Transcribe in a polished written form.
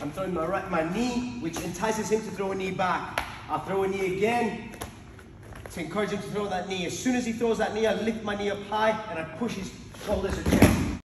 I'm throwing my knee, which entices him to throw a knee back. I'll throw a knee again to encourage him to throw that knee. As soon as he throws that knee, I lift my knee up high and I push his shoulders to chest.